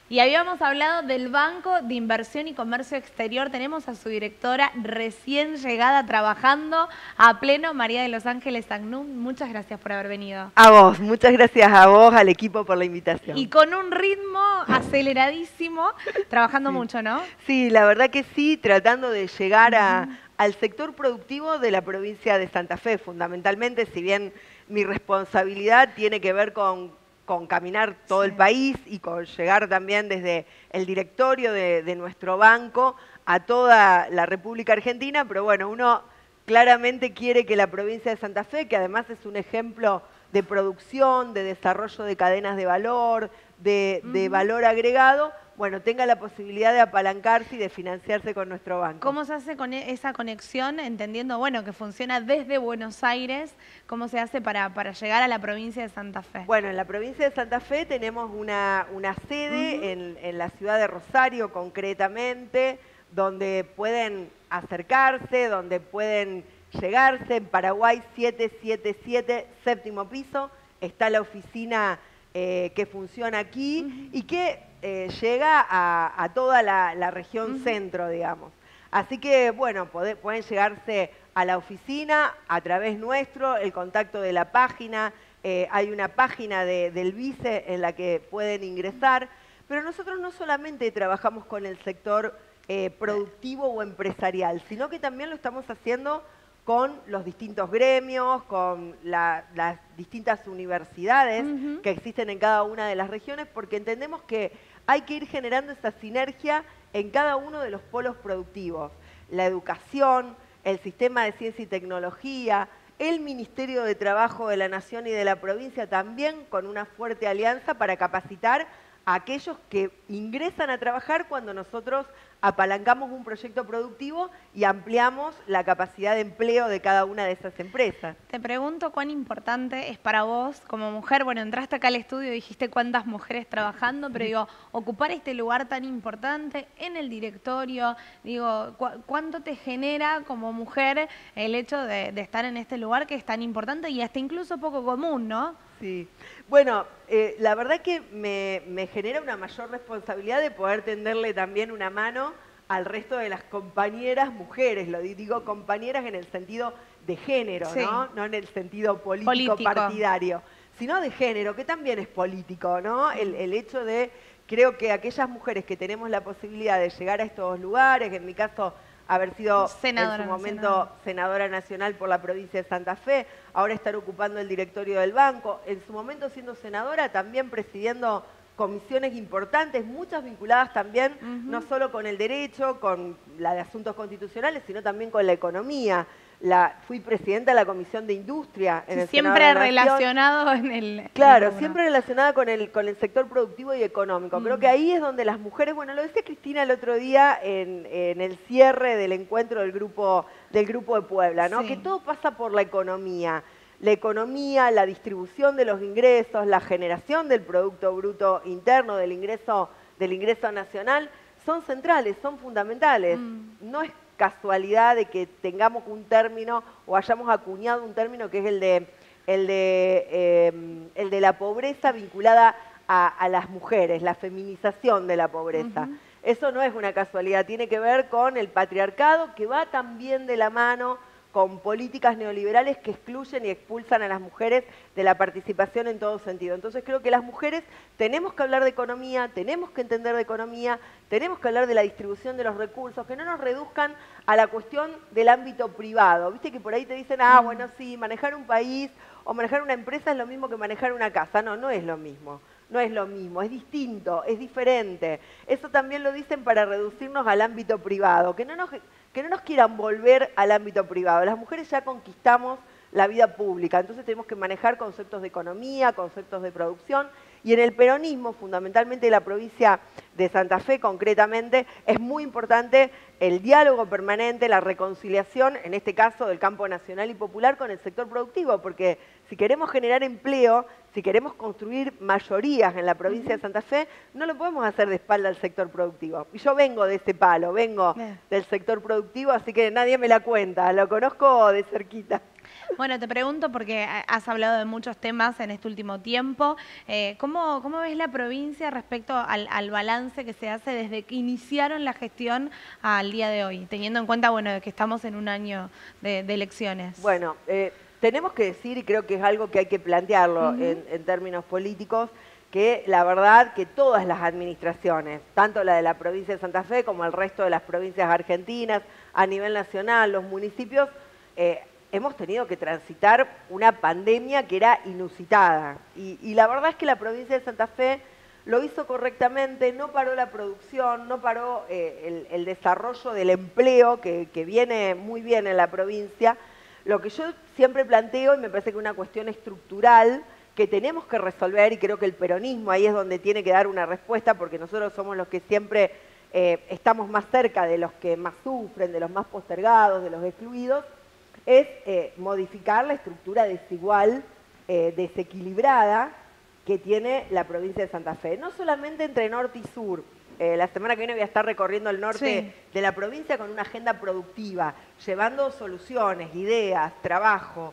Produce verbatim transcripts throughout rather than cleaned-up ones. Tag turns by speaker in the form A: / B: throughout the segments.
A: Y habíamos hablado del Banco de Inversión y Comercio Exterior. Tenemos a su directora recién llegada trabajando a pleno, María de los Ángeles Agnú. Muchas gracias por haber venido.
B: A vos, muchas gracias a vos, al equipo por la invitación.
A: Y con un ritmo aceleradísimo, trabajando
B: sí.
A: mucho, ¿no?
B: Sí, la verdad que sí, tratando de llegar a, al sector productivo de la provincia de Santa Fe, fundamentalmente, si bien mi responsabilidad tiene que ver con, con caminar todo sí. el país y con llegar también desde el directorio de, de nuestro banco a toda la República Argentina, pero bueno, uno claramente quiere que la provincia de Santa Fe, que además es un ejemplo de producción, de desarrollo de cadenas de valor, de, uh-huh. de valor agregado, bueno, tenga la posibilidad de apalancarse y de financiarse con nuestro banco.
A: ¿Cómo se hace con esa conexión, entendiendo, bueno, que funciona desde Buenos Aires? ¿Cómo se hace para, para llegar a la provincia de Santa Fe?
B: Bueno, en la provincia de Santa Fe tenemos una, una sede uh-huh. en, en la ciudad de Rosario, concretamente, donde pueden acercarse, donde pueden llegarse. En Paraguay siete siete siete, séptimo piso, está la oficina eh, que funciona aquí uh-huh. y que eh, llega a, a toda la, la región uh-huh. centro, digamos. Así que, bueno, pode, pueden llegarse a la oficina a través nuestro, el contacto de la página, eh, hay una página de, del vice en la que pueden ingresar, pero nosotros no solamente trabajamos con el sector eh, productivo o empresarial, sino que también lo estamos haciendo con los distintos gremios, con la, las distintas universidades uh-huh. que existen en cada una de las regiones, porque entendemos que hay que ir generando esa sinergia en cada uno de los polos productivos. La educación, el sistema de ciencia y tecnología, el Ministerio de Trabajo de la Nación y de la provincia también con una fuerte alianza para capacitar a aquellos que ingresan a trabajar cuando nosotros apalancamos un proyecto productivo y ampliamos la capacidad de empleo de cada una de esas empresas.
A: Te pregunto cuán importante es para vos como mujer, bueno, entraste acá al estudio y dijiste cuántas mujeres trabajando, pero digo, ocupar este lugar tan importante en el directorio, digo, ¿cu cuánto te genera como mujer el hecho de, de estar en este lugar que es tan importante y hasta incluso poco común, ¿no?
B: Sí, bueno, eh, la verdad que me, me genera una mayor responsabilidad de poder tenderle también una mano al resto de las compañeras mujeres, lo digo compañeras en el sentido de género, sí. ¿no? No en el sentido político, político partidario, sino de género, que también es político, ¿no? El, el hecho de, creo que aquellas mujeres que tenemos la posibilidad de llegar a estos lugares, en mi caso haber sido senadora en su momento nacional. senadora nacional por la provincia de Santa Fe, ahora estar ocupando el directorio del banco, en su momento siendo senadora, también presidiendo comisiones importantes, muchas vinculadas también, uh-huh. no solo con el derecho, con la de asuntos constitucionales, sino también con la economía. La, fui presidenta de la Comisión de Industria en
A: sí,
B: el
A: siempre
B: Senado de la
A: relacionado en el...
B: Claro,
A: en el
B: siempre relacionada con el, con el sector productivo y económico. Mm. Creo que ahí es donde las mujeres, bueno, lo decía Cristina el otro día en, en el cierre del encuentro del grupo, del grupo de Puebla, ¿no? Sí. Que todo pasa por la economía. La economía, la distribución de los ingresos, la generación del Producto Bruto Interno, del ingreso, del ingreso nacional, son centrales, son fundamentales. Mm. No es casualidad de que tengamos un término o hayamos acuñado un término que es el de, el de, eh, el de la pobreza vinculada a, a las mujeres, la feminización de la pobreza. Uh-huh. Eso no es una casualidad, tiene que ver con el patriarcado que va también de la mano con políticas neoliberales que excluyen y expulsan a las mujeres de la participación en todo sentido. Entonces creo que las mujeres tenemos que hablar de economía, tenemos que entender de economía, tenemos que hablar de la distribución de los recursos, que no nos reduzcan a la cuestión del ámbito privado. Viste que por ahí te dicen, ah, bueno, sí, manejar un país o manejar una empresa es lo mismo que manejar una casa. No, no es lo mismo. No es lo mismo, es distinto, es diferente. Eso también lo dicen para reducirnos al ámbito privado, que no nos, que no nos quieran volver al ámbito privado. Las mujeres ya conquistamos la vida pública, entonces tenemos que manejar conceptos de economía, conceptos de producción, y en el peronismo, fundamentalmente en la provincia de Santa Fe concretamente, es muy importante el diálogo permanente, la reconciliación, en este caso del campo nacional y popular, con el sector productivo, porque si queremos generar empleo, si queremos construir mayorías en la provincia de Santa Fe, no lo podemos hacer de espalda al sector productivo. Y yo vengo de ese palo, vengo del sector productivo, así que nadie me la cuenta, lo conozco de cerquita.
A: Bueno, te pregunto porque has hablado de muchos temas en este último tiempo. Eh, ¿cómo, ¿Cómo ves la provincia respecto al, al balance que se hace desde que iniciaron la gestión al día de hoy, teniendo en cuenta, bueno, que estamos en un año de, de elecciones?
B: Bueno, eh, tenemos que decir, y creo que es algo que hay que plantearlo
A: Uh-huh.
B: en, en términos políticos, que la verdad que todas las administraciones, tanto la de la provincia de Santa Fe como el resto de las provincias argentinas, a nivel nacional, los municipios, eh, hemos tenido que transitar una pandemia que era inusitada. Y, y la verdad es que la provincia de Santa Fe lo hizo correctamente, no paró la producción, no paró eh, el, el desarrollo del empleo, que, que viene muy bien en la provincia. Lo que yo siempre planteo, y me parece que es una cuestión estructural, que tenemos que resolver, y creo que el peronismo ahí es donde tiene que dar una respuesta, porque nosotros somos los que siempre eh, estamos más cerca de los que más sufren, de los más postergados, de los excluidos, es eh, modificar la estructura desigual, eh, desequilibrada, que tiene la provincia de Santa Fe. No solamente entre norte y sur. Eh, la semana que viene voy a estar recorriendo el norte sí. de la provincia con una agenda productiva, llevando soluciones, ideas, trabajo.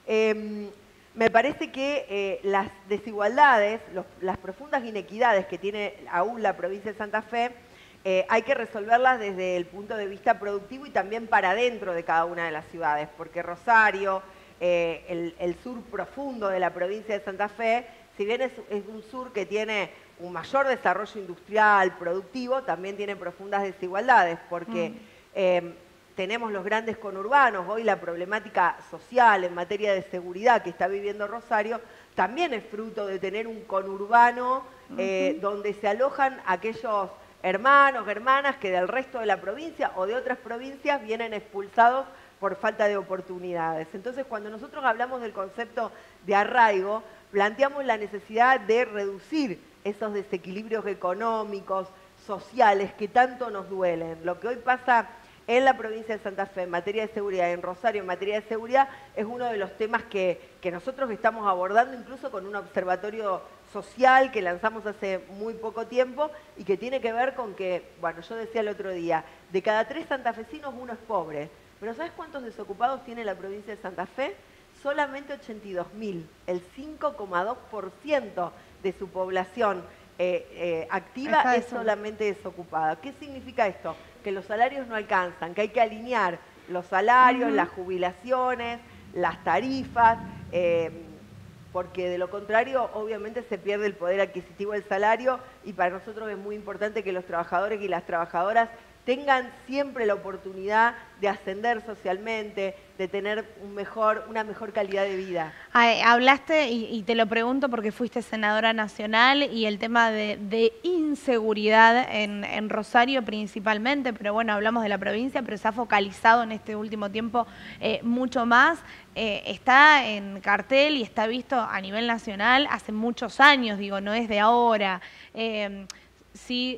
B: Eh, me parece que eh, las desigualdades, los, las profundas inequidades que tiene aún la provincia de Santa Fe, eh, hay que resolverlas desde el punto de vista productivo y también para adentro de cada una de las ciudades, porque Rosario, eh, el, el sur profundo de la provincia de Santa Fe, si bien es, es un sur que tiene un mayor desarrollo industrial, productivo, también tiene profundas desigualdades, porque mm. eh, tenemos los grandes conurbanos. Hoy la problemática social en materia de seguridad que está viviendo Rosario también es fruto de tener un conurbano eh, uh-huh. donde se alojan aquellos hermanos, hermanas que del resto de la provincia o de otras provincias vienen expulsados por falta de oportunidades. Entonces, cuando nosotros hablamos del concepto de arraigo, planteamos la necesidad de reducir esos desequilibrios económicos, sociales, que tanto nos duelen. Lo que hoy pasa en la provincia de Santa Fe en materia de seguridad, en Rosario en materia de seguridad, es uno de los temas que, que nosotros estamos abordando, incluso con un observatorio social que lanzamos hace muy poco tiempo y que tiene que ver con que, bueno, yo decía el otro día, de cada tres santafesinos uno es pobre. Pero ¿sabes cuántos desocupados tiene la provincia de Santa Fe? Solamente ochenta y dos mil, el cinco coma dos por ciento de su población eh, eh, activa es solamente desocupada. ¿Qué significa esto? Que los salarios no alcanzan, que hay que alinear los salarios, uh-huh. las jubilaciones, las tarifas, eh, porque de lo contrario obviamente se pierde el poder adquisitivo del salario y para nosotros es muy importante que los trabajadores y las trabajadoras tengan siempre la oportunidad de ascender socialmente, de tener un mejor, una mejor calidad de vida.
A: Ay, hablaste, y, y te lo pregunto porque fuiste senadora nacional, y el tema de, de inseguridad en, en Rosario principalmente, pero bueno, hablamos de la provincia, pero se ha focalizado en este último tiempo eh, mucho más. Eh, está en cartel y está visto a nivel nacional hace muchos años, digo, no es de ahora. Eh, sí,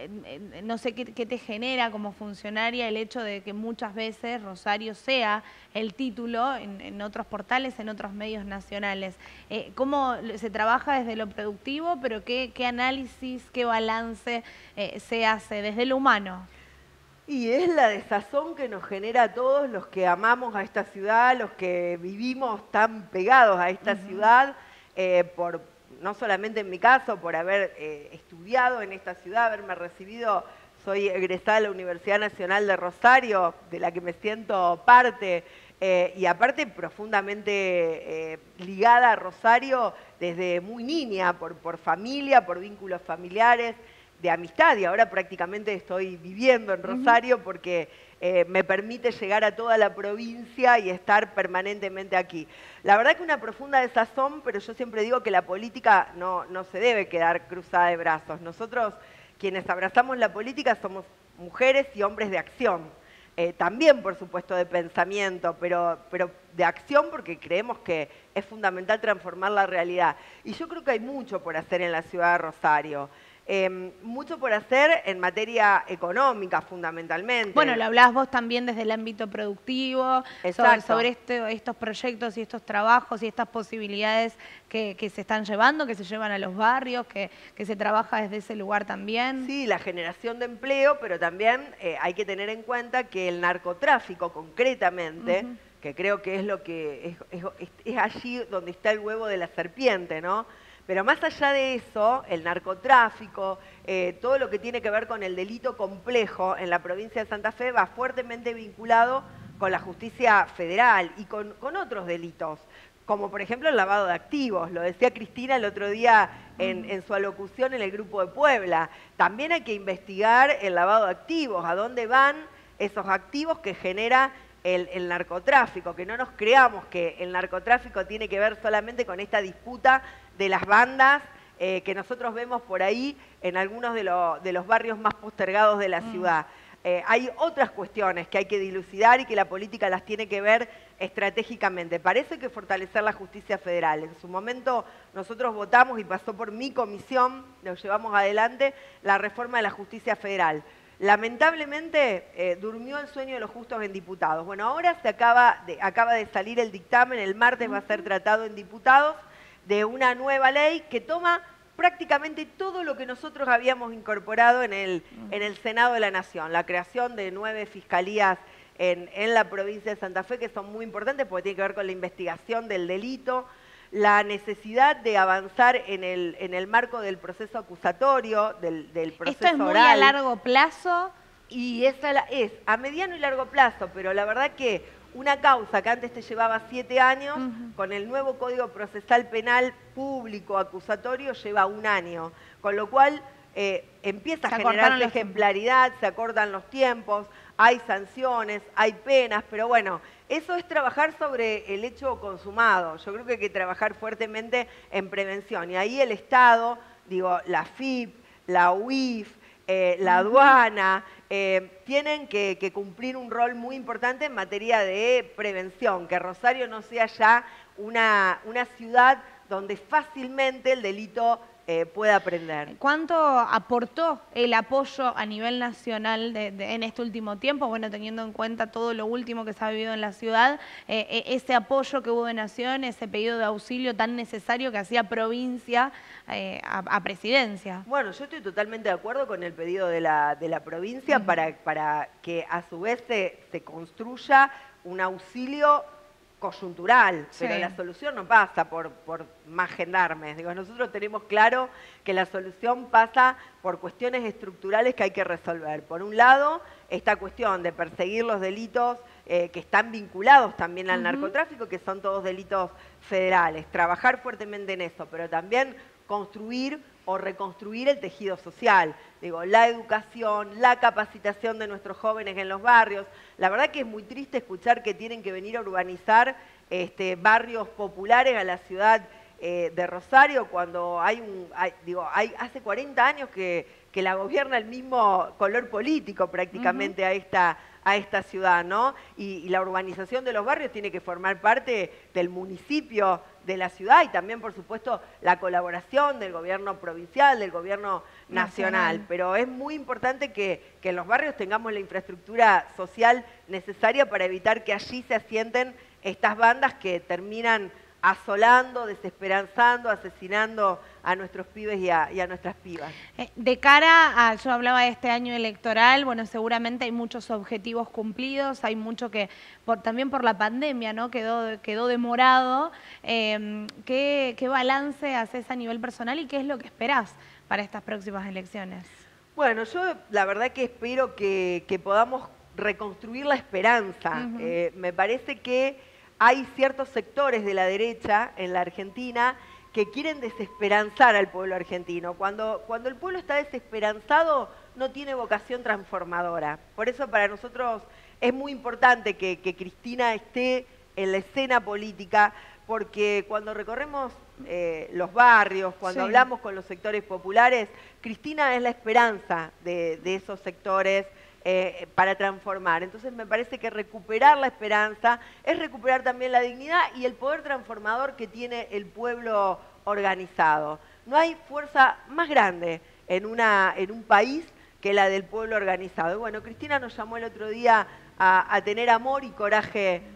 A: no sé qué, qué te genera como funcionaria el hecho de que muchas veces Rosario sea el título en, en otros portales, en otros medios nacionales. Eh, ¿Cómo se trabaja desde lo productivo, pero qué, qué análisis, qué balance eh, se hace desde lo humano?
B: Y es la desazón que nos genera a todos los que amamos a esta ciudad, los que vivimos tan pegados a esta uh-huh. ciudad, eh, por no solamente en mi caso, por haber eh, estudiado en esta ciudad, haberme recibido, soy egresada de la Universidad Nacional de Rosario, de la que me siento parte, eh, y aparte profundamente eh, ligada a Rosario desde muy niña, por, por familia, por vínculos familiares, de amistad, y ahora prácticamente estoy viviendo en Rosario uh-huh. porque eh, me permite llegar a toda la provincia y estar permanentemente aquí. La verdad que una profunda desazón, pero yo siempre digo que la política no, no se debe quedar cruzada de brazos. Nosotros, quienes abrazamos la política, somos mujeres y hombres de acción. Eh, también, por supuesto, de pensamiento, pero, pero de acción porque creemos que es fundamental transformar la realidad. Y yo creo que hay mucho por hacer en la ciudad de Rosario. Eh, mucho por hacer en materia económica, fundamentalmente.
A: Bueno, lo hablabas vos también desde el ámbito productivo, sobre, sobre este, estos proyectos y estos trabajos y estas posibilidades que, que se están llevando, que se llevan a los barrios, que, que se trabaja desde ese lugar también.
B: Sí, la generación de empleo, pero también eh, hay que tener en cuenta que el narcotráfico, concretamente, uh-huh. que creo que es lo que es, es, es allí donde está el huevo de la serpiente, ¿no? Pero más allá de eso, el narcotráfico, eh, todo lo que tiene que ver con el delito complejo en la provincia de Santa Fe va fuertemente vinculado con la justicia federal y con, con otros delitos, como por ejemplo el lavado de activos. Lo decía Cristina el otro día en, en su alocución en el Grupo de Puebla. También hay que investigar el lavado de activos, a dónde van esos activos que genera el, el narcotráfico, que no nos creamos que el narcotráfico tiene que ver solamente con esta disputa de las bandas eh, que nosotros vemos por ahí en algunos de, lo, de los barrios más postergados de la ciudad. Eh, hay otras cuestiones que hay que dilucidar y que la política las tiene que ver estratégicamente. Para eso hay que fortalecer la justicia federal. En su momento nosotros votamos y pasó por mi comisión, lo llevamos adelante, la reforma de la justicia federal. Lamentablemente eh, durmió el sueño de los justos en diputados. Bueno, ahora se acaba de, acaba de salir el dictamen, el martes va a ser tratado en diputados, de una nueva ley que toma prácticamente todo lo que nosotros habíamos incorporado en el, en el Senado de la Nación. La creación de nueve fiscalías en, en la provincia de Santa Fe, que son muy importantes porque tiene que ver con la investigación del delito, la necesidad de avanzar en el, en el marco del proceso acusatorio, del, del proceso oral.
A: ¿Esto es muy a largo plazo?
B: Y esa la, es a mediano y largo plazo, pero la verdad que una causa que antes te llevaba siete años, uh-huh. con el nuevo Código Procesal Penal público acusatorio lleva un año, con lo cual eh, empieza a generarse ejemplaridad, se acortan los tiempos, hay sanciones, hay penas, pero bueno, eso es trabajar sobre el hecho consumado. Yo creo que hay que trabajar fuertemente en prevención y ahí el Estado, digo, la F I P, la U I F, Eh, la aduana, eh, tienen que, que cumplir un rol muy importante en materia de prevención, que Rosario no sea ya una, una ciudad donde fácilmente el delito eh, pueda prender.
A: ¿Cuánto aportó el apoyo a nivel nacional de, de, en este último tiempo? Bueno, teniendo en cuenta todo lo último que se ha vivido en la ciudad, eh, ese apoyo que hubo de Nación, ese pedido de auxilio tan necesario que hacía provincia eh, a, a presidencia.
B: Bueno, yo estoy totalmente de acuerdo con el pedido de la, de la provincia uh-huh. para, para que a su vez se, se construya un auxilio coyuntural, sí. pero la solución no pasa por, por más gendarmes. Digo, nosotros tenemos claro que la solución pasa por cuestiones estructurales que hay que resolver. Por un lado, esta cuestión de perseguir los delitos eh, que están vinculados también al uh-huh. narcotráfico, que son todos delitos federales. Trabajar fuertemente en eso, pero también construir o reconstruir el tejido social. Digo, la educación, la capacitación de nuestros jóvenes en los barrios. La verdad que es muy triste escuchar que tienen que venir a urbanizar este, barrios populares a la ciudad eh, de Rosario cuando hay un, hay, digo, hay hace cuarenta años que, que la gobierna el mismo color político prácticamente uh-huh. a esta a esta ciudad, ¿no? Y, y la urbanización de los barrios tiene que formar parte del municipio de la ciudad y también, por supuesto, la colaboración del gobierno provincial, del gobierno nacional. nacional. Pero es muy importante que, que en los barrios tengamos la infraestructura social necesaria para evitar que allí se asienten estas bandas que terminan asolando, desesperanzando, asesinando a nuestros pibes y a, y a nuestras pibas.
A: De cara a, yo hablaba de este año electoral, bueno, seguramente hay muchos objetivos cumplidos, hay mucho que, por, también por la pandemia, ¿no? Quedó, quedó demorado. Eh, ¿qué, ¿Qué balance haces a nivel personal y qué es lo que esperás para estas próximas elecciones?
B: Bueno, yo la verdad que espero que, que podamos reconstruir la esperanza. Uh-huh. eh, me parece que hay ciertos sectores de la derecha en la Argentina que quieren desesperanzar al pueblo argentino. Cuando, cuando el pueblo está desesperanzado, no tiene vocación transformadora. Por eso para nosotros es muy importante que, que Cristina esté en la escena política, porque cuando recorremos eh, los barrios, cuando sí. hablamos con los sectores populares, Cristina es la esperanza de, de esos sectores, Eh, para transformar. Entonces me parece que recuperar la esperanza es recuperar también la dignidad y el poder transformador que tiene el pueblo organizado. No hay fuerza más grande en, una, en un país que la del pueblo organizado. Y bueno, Cristina nos llamó el otro día a, a tener amor y coraje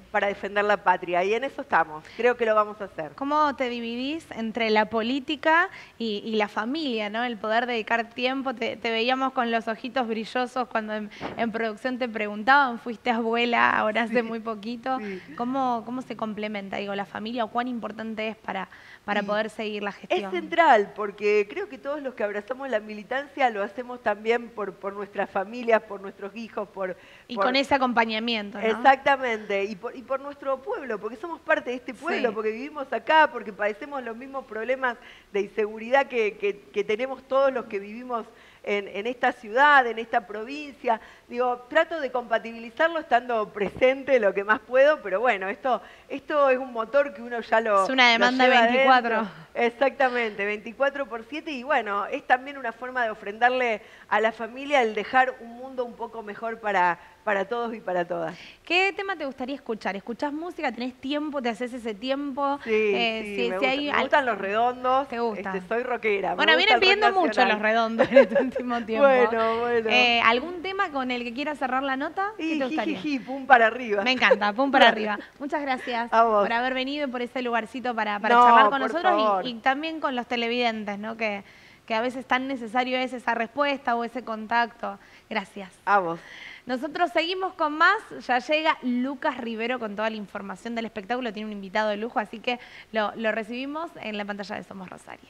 B: para defender la patria. Y en eso estamos. Creo que lo vamos a hacer.
A: ¿Cómo te dividís entre la política y, y la familia, ¿no? El poder dedicar tiempo. Te, te veíamos con los ojitos brillosos cuando en, en producción te preguntaban, fuiste abuela ahora hace sí, muy poquito. Sí. ¿Cómo, ¿Cómo se complementa, digo, la familia o cuán importante es para, para sí. poder seguir la gestión?
B: Es central, porque creo que todos los que abrazamos la militancia lo hacemos también por, por nuestras familias, por nuestros hijos, por...
A: Y
B: por...
A: con ese acompañamiento, ¿no?
B: Exactamente, y por, y por nuestro pueblo, porque somos parte de este pueblo, sí. porque vivimos acá, porque padecemos los mismos problemas de inseguridad que, que, que tenemos todos los que vivimos en, en esta ciudad, en esta provincia. Digo, trato de compatibilizarlo estando presente lo que más puedo, pero bueno, esto, esto es un motor que uno ya lo...
A: Es una demanda veinticuatro.
B: Adentro. Exactamente, veinticuatro por siete, y bueno, es también una forma de ofrendarle a la familia el dejar un mundo un poco mejor para, para todos y para todas.
A: ¿Qué tema te gustaría escuchar? ¿Escuchás música? ¿Tenés tiempo? ¿Te haces ese tiempo?
B: Sí, eh, sí, si, me, si gusta, hay... me gustan los redondos.
A: ¿Te gusta?
B: Este, soy rockera.
A: Bueno, vienen pidiendo mucho los redondos en este último tiempo.
B: Bueno, bueno.
A: Eh, ¿Algún tema con el que quieras cerrar la nota?
B: Y
A: ¿Qué te gustaría?
B: Jijiji, pum para arriba.
A: Me encanta, pum para arriba. Muchas gracias
B: a vos.
A: por haber venido y por ese lugarcito para, para
B: no,
A: charlar con nosotros y,
B: y
A: y también con los televidentes, ¿no? Que, que a veces tan necesario es esa respuesta o ese contacto. Gracias.
B: A vos.
A: Nosotros seguimos con más. Ya llega Lucas Rivero con toda la información del espectáculo. Tiene un invitado de lujo, así que lo, lo recibimos en la pantalla de Somos Rosario.